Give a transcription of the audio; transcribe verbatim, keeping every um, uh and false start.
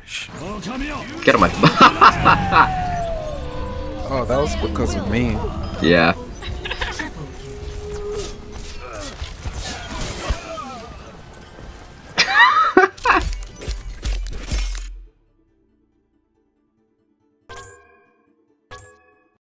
Get on my. Oh, that was because of me. Yeah.